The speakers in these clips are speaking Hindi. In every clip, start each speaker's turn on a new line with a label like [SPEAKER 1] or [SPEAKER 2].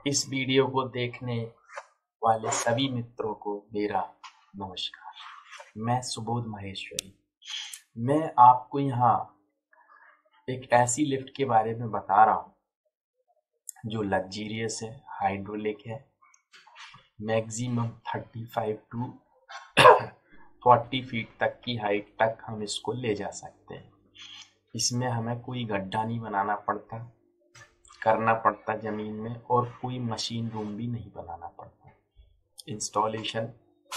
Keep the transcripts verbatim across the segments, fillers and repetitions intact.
[SPEAKER 1] इस वीडियो को देखने वाले सभी मित्रों को मेरा नमस्कार। मैं सुबोध महेश्वरी। मैं आपको यहाँ एक ऐसी लिफ्ट के बारे में बता रहा हूँ जो लग्जीरियस है, हाइड्रोलिक है, maximum thirty five to forty feet तक की हाइट तक हम इसको ले जा सकते हैं। इसमें हमें कोई गड्ढा नहीं बनाना पड़ता करना पड़ता जमीन में, और कोई मशीन रूम भी नहीं बनाना पड़ता। इंस्टॉलेशन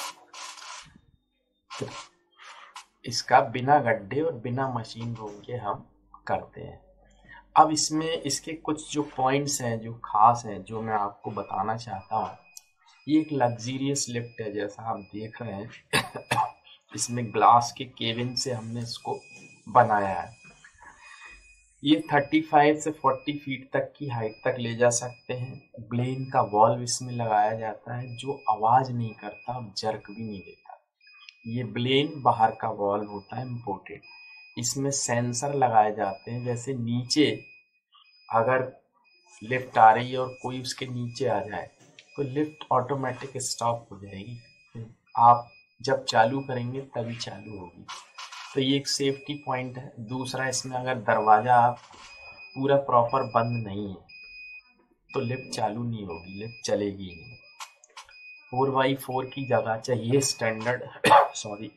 [SPEAKER 1] इसका बिना गड्ढे और बिना मशीन रूम के हम करते हैं। अब इसमें इसके कुछ जो पॉइंट्स हैं जो खास हैं जो मैं आपको बताना चाहता हूँ। ये एक लग्जीरियस लिफ्ट है, जैसा आप देख रहे हैं। इसमें ग्लास के केबिन से हमने इसको बनाया है। ये पैंतीस से चालीस फीट तक की हाइट तक ले जा सकते हैं। ब्लेन का वॉल्व इसमें लगाया जाता है जो आवाज नहीं करता, जर्क भी नहीं देता। ये ब्लेन बाहर का वॉल्व होता है इम्पोर्टेड। इसमें सेंसर लगाए जाते हैं, जैसे नीचे अगर लिफ्ट आ रही है और कोई उसके नीचे आ जाए तो लिफ्ट ऑटोमेटिक स्टॉप हो जाएगी। आप जब चालू करेंगे तभी चालू होगी। तो ये एक सेफ्टी पॉइंट है। दूसरा, इसमें अगर दरवाजा पूरा प्रॉपर बंद नहीं है तो लिफ्ट चालू नहीं होगी, लिफ्ट चलेगी नहीं। फोर बाई फोर की जगह चाहिए स्टैंडर्ड सॉरी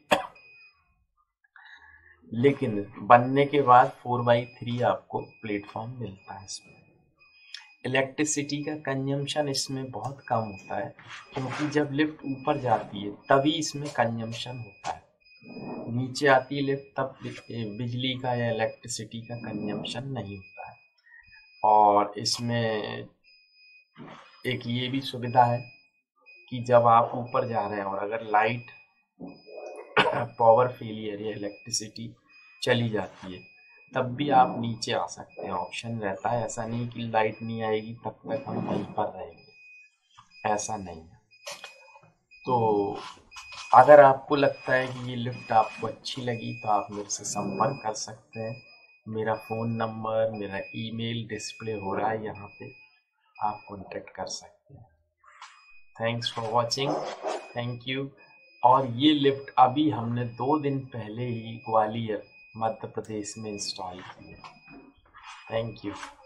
[SPEAKER 1] लेकिन बनने के बाद फोर बाई थ्री आपको प्लेटफॉर्म मिलता है। इसमें इलेक्ट्रिसिटी का कंजम्पशन इसमें बहुत कम होता है, क्योंकि जब लिफ्ट ऊपर जाती है तभी इसमें कंजम्पशन होता है। नीचे आती है लिफ्ट तब बिजली का या इलेक्ट्रिसिटी का कंजम्पशन नहीं होता है। और इसमें एक ये भी सुविधा है कि जब आप ऊपर जा रहे हैं और अगर लाइट पावर फेलियर या इलेक्ट्रिसिटी चली जाती है तब भी आप नीचे आ सकते हैं, ऑप्शन रहता है। ऐसा नहीं कि लाइट नहीं आएगी तब तक हम वहीं पर रहेंगे, ऐसा नहीं है। तो अगर आपको लगता है कि ये लिफ्ट आपको अच्छी लगी तो आप मेरे से संपर्क कर सकते हैं। मेरा फ़ोन नंबर, मेरा ईमेल डिस्प्ले हो रहा है यहाँ पे, आप कांटेक्ट कर सकते हैं। Thanks for watching, thank you. और ये लिफ्ट अभी हमने दो दिन पहले ही ग्वालियर मध्य प्रदेश में इंस्टॉल की है। Thank you.